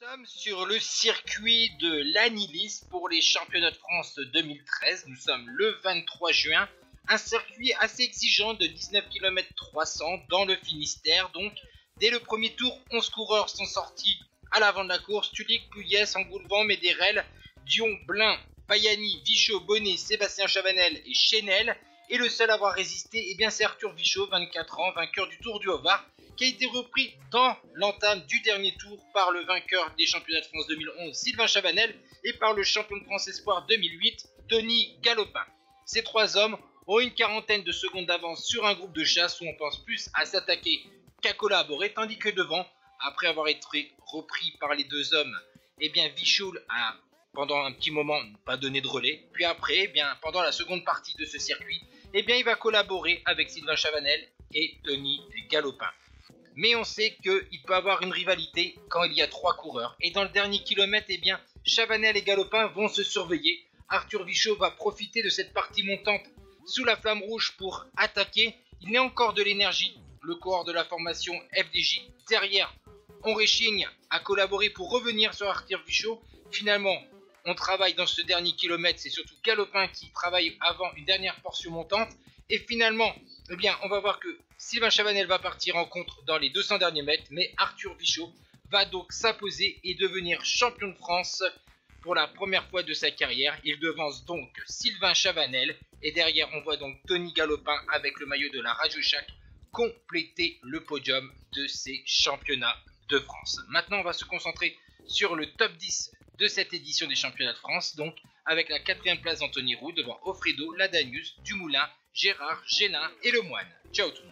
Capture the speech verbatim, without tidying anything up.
Nous sommes sur le circuit de l'Anilis pour les championnats de France deux mille treize. Nous sommes le vingt-trois juin. Un circuit assez exigeant de dix-neuf kilomètres trois cents dans le Finistère. Donc, dès le premier tour, onze coureurs sont sortis à l'avant de la course. Tulik, Pouillès, Engoulevent, Médérel, Dion, Blin, Payani, Vichot, Bonnet, Sébastien Chavanel et Chenel. Et le seul à avoir résisté, eh bien, c'est Arthur Vichot, vingt-quatre ans, vainqueur du Tour du Haut-Var, qui a été repris dans l'entame du dernier tour par le vainqueur des championnats de France deux mille onze, Sylvain Chavanel, et par le champion de France Espoir deux mille huit, Tony Galopin. Ces trois hommes ont une quarantaine de secondes d'avance sur un groupe de chasse où on pense plus à s'attaquer qu'à collaborer, tandis que devant, après avoir été repris par les deux hommes, eh bien Vichot a pendant un petit moment pas donné de relais, puis après, eh bien, pendant la seconde partie de ce circuit, eh bien, il va collaborer avec Sylvain Chavanel et Tony Galopin. Mais on sait qu'il peut avoir une rivalité quand il y a trois coureurs. Et dans le dernier kilomètre, eh bien, Chavanel et Galopin vont se surveiller. Arthur Vichot va profiter de cette partie montante sous la flamme rouge pour attaquer. Il a encore de l'énergie. Le coureur de la formation F D J derrière, on réchigne à collaborer pour revenir sur Arthur Vichot. Finalement, on travaille dans ce dernier kilomètre. C'est surtout Galopin qui travaille avant une dernière portion montante. Et finalement, eh bien, on va voir que Sylvain Chavanel va partir en contre dans les deux cents derniers mètres, mais Arthur Vichot va donc s'imposer et devenir champion de France pour la première fois de sa carrière. Il devance donc Sylvain Chavanel et derrière on voit donc Tony Galopin avec le maillot de la Radio Shack compléter le podium de ces championnats de France. Maintenant on va se concentrer sur le top dix de cette édition des championnats de France, donc avec la quatrième place d'Anthony Roux devant Offredo, Ladanius, Dumoulin, Gérard, Génin et Lemoine. Ciao tout le monde.